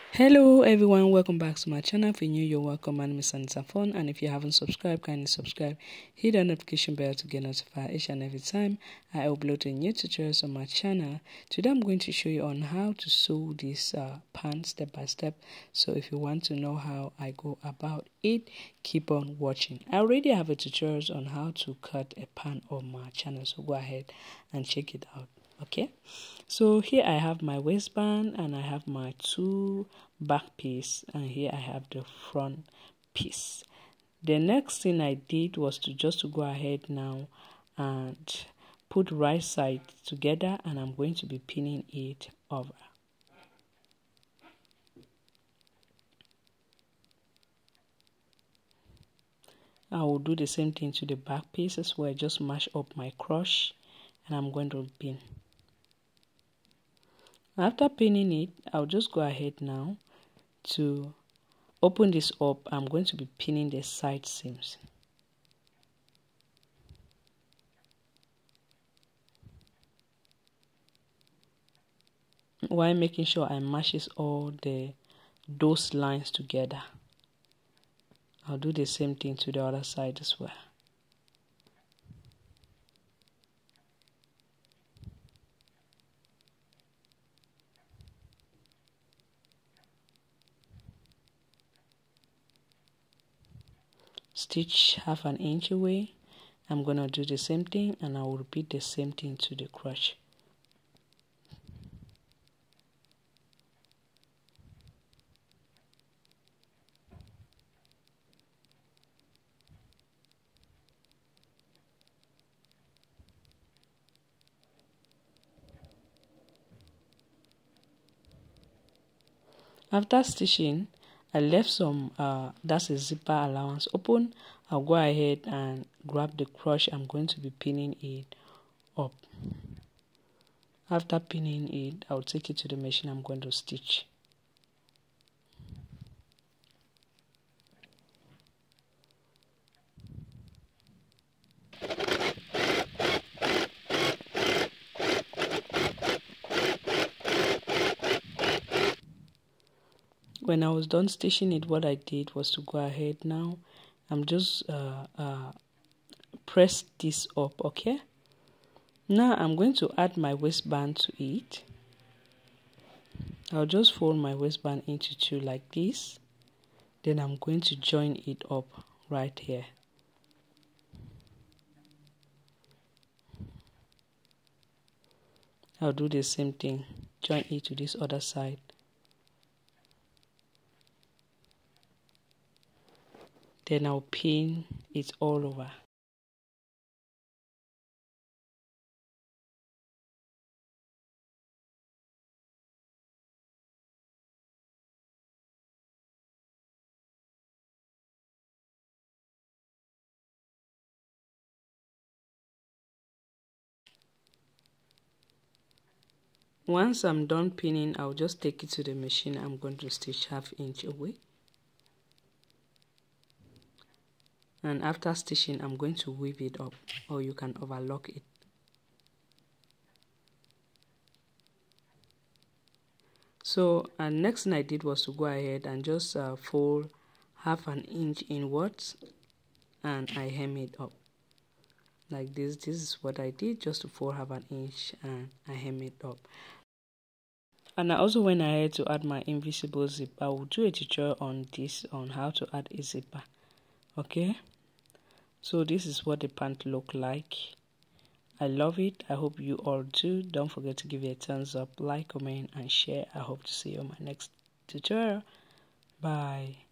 Hello everyone, welcome back to my channel. If you're new, you're welcome. My name is Anita Fon, and if you haven't subscribed, kindly subscribe. Hit the notification bell to get notified each and every time I upload a new tutorials on my channel. Today I'm going to show you on how to sew this pants step by step. So if you want to know how I go about it, keep on watching. I already have a tutorial on how to cut a pant on my channel, so go ahead and check it out. Okay, so here I have my waistband and I have my two back piece, and here I have the front piece. The next thing I did was to go ahead now and put right side together, and I'm going to be pinning it over. I will do the same thing to the back pieces where I just mash up my crochet and I'm going to pin. After pinning it, I'll just go ahead now to open this up. I'm going to be pinning the side seams. While making sure I matches all those lines together. I'll do the same thing to the other side as well. Stitch 1/2 inch away. I'm gonna do the same thing, and I will repeat the same thing to the crochet. After stitching, I left some that's a zipper allowance open. I'll go ahead and grab the crochet. I'm going to be pinning it up. After pinning it, I'll take it to the machine. I'm going to stitch. When I was done stitching it, what I did was to go ahead now. I'm just press this up, okay? Now I'm going to add my waistband to it. I'll just fold my waistband into two like this. Then I'm going to join it up right here. I'll do the same thing, join it to this other side. Then I'll pin it all over. Once I'm done pinning, I'll just take it to the machine. I'm going to stitch 1/2 inch away. And after stitching, I'm going to weave it up, or you can overlock it. So next thing I did was to go ahead and just fold 1/2 inch inwards, and I hem it up like this. This is what I did, just to fold 1/2 inch and I hem it up. And I also went ahead to add my invisible zip. I will do a tutorial on this, on how to add a zipper. Okay, so this is what the pant look like. I love it. I hope you all do. Don't forget to give it a thumbs up, like, comment and share. I hope to see you on my next tutorial. Bye.